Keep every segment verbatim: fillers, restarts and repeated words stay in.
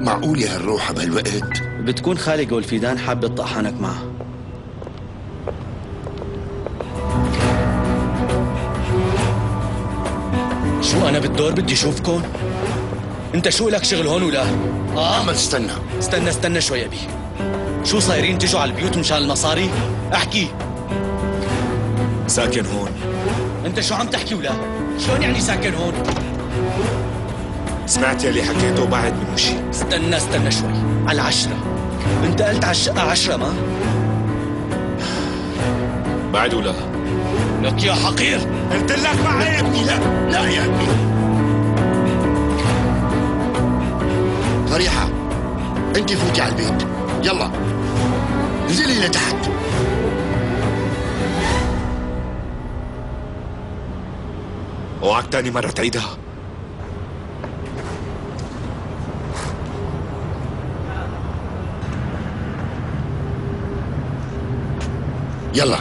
معقولة هالروحة بهالوقت؟ بتكون خالق والفيدان حابة تطحنك معها. شو أنا بالدور بدي أشوفكن؟ أنت شو لك شغل هون ولا؟ آه أحمد استنى استنى استنى شوي أبي. شو صايرين تجوا على البيوت مشان المصاري؟ احكي. ساكن هون. أنت شو عم تحكي ولا؟ شلون يعني ساكن هون؟ سمعت يلي حكيته وبعد بمشي. استنى استنى شوي، على العشرة. أنت قلت على الشقة عشرة ما؟ بعد ولا؟ لك يا حقير، قلت لك ما لا يا ابني، لا لا يا ابني. فريحة انت فوتي على البيت، يلا انزلي لتحت. اوعك تاني مرة تعيدها. يلا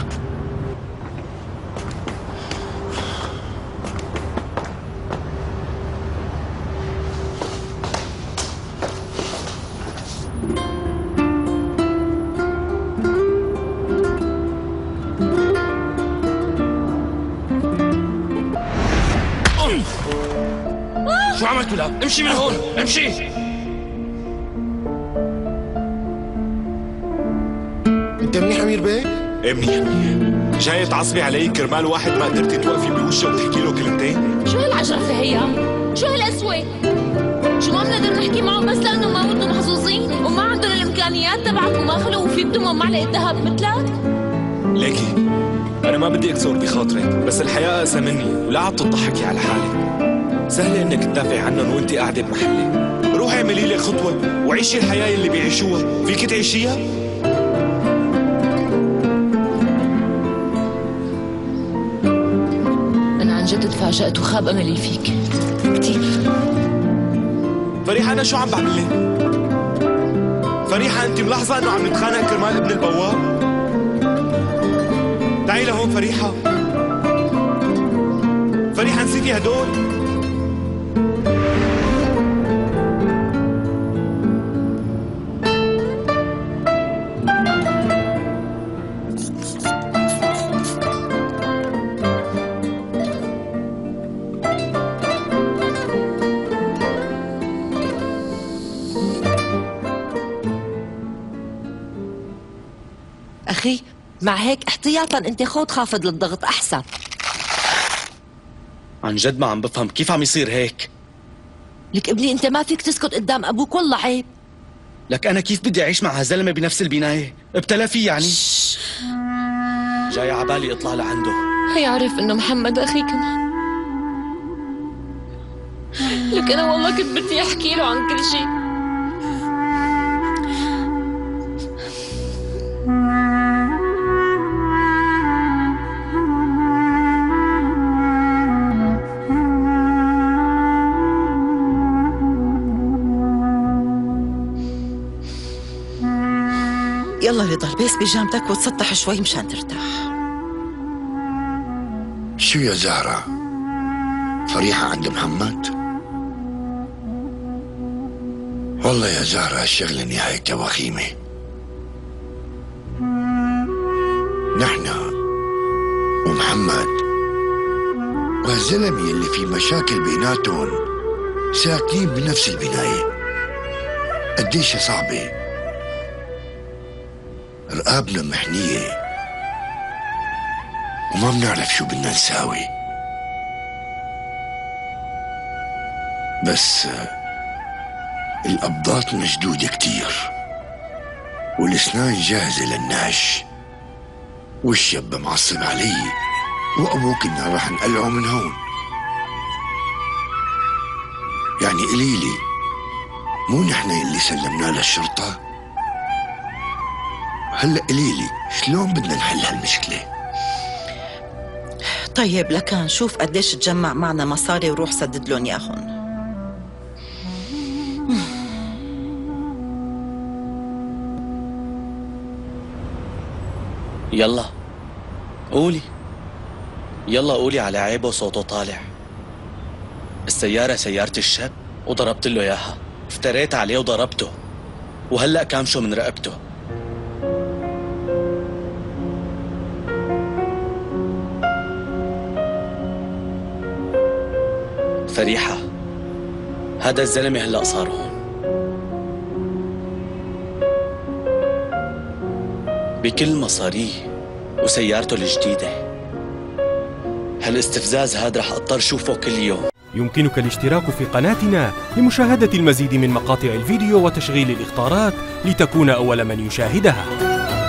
شو عملت ولا؟ امشي من هون، امشي. انت منيح امير بيه؟ ايه منيح منيح. جاي تعصبي علي كرمال واحد ما قدرتي توقفي بوشه وتحكي له كلمتين؟ شو هالعجرفة هي؟ شو هالقسوة؟ شو ما بنقدر نحكي معهم بس لأنه ما بدهم محظوظين وما عندهم الإمكانيات تبعك وما خلقوا في بدهم معلقة ذهب مثلك؟ ليكي أنا ما بدي أكسر بخاطرك، بس الحياة أقسى مني ولا عم تضحكي على حالك. سهلة إنك تدافع عنهم وأنت قاعدة بمحلك. روحي اعملي لك خطوة وعيشي الحياة اللي بيعيشوها، فيك تعيشيها؟ أنا عن جد تفاجأت وخاب أملي فيك كثير. فريحة أنا شو عم بعمل لك؟ فريحة أنت ملاحظة إنه عم نتخانق كرمال ابن البواب؟ تعي لهون فريحة. فريحة نسيتي هدول؟ أخي مع هيك احتياطا انت خود خافض للضغط أحسن. عن جد ما عم بفهم كيف عم يصير هيك. لك ابني انت ما فيك تسكت قدام أبوك، والله عيب. لك أنا كيف بدي أعيش مع هالزلمة بنفس البناية؟ ابتلى فيه يعني؟ جاي عبالي اطلع لعنده. يعرف إنه محمد أخي كمان. لك أنا والله كنت بدي أحكي له عن كل شيء. يلا رضا البس بيجامتك وتسطح شوي مشان ترتاح. شو يا زهرة؟ فريحة عند محمد؟ والله يا زهرة هالشغلة نهايتها وخيمة. نحن ومحمد وهالزلمة اللي في مشاكل بيناتهم ساكنين بنفس البناية. قديش صعبة، رقابنا محنية وما بنعرف شو بدنا نساوي. بس القبضات مشدودة كتير والاسنان جاهزة للنهش، والشاب معصب علي وابوك اننا راح نقلعه من هون. يعني قليلي مو نحن اللي سلمناه للشرطة؟ هلا قليلي شلون بدنا نحل هالمشكلة؟ طيب لكان شوف قديش تجمع معنا مصاري وروح سدد لهم ياهن. يلا قولي، يلا قولي على عيبه وصوته طالع. السيارة سيارة الشاب وضربت له اياها، افتريت عليه وضربته، وهلأ كامشه من رقبته. فريحة، هذا الزلمة هلأ صار هون بكل مصاريه وسيارته الجديدة. هالاستفزاز هذا رح اضطر شوفه كل يوم. يمكنك الاشتراك في قناتنا لمشاهدة المزيد من مقاطع الفيديو وتشغيل الإخطارات لتكون أول من يشاهدها.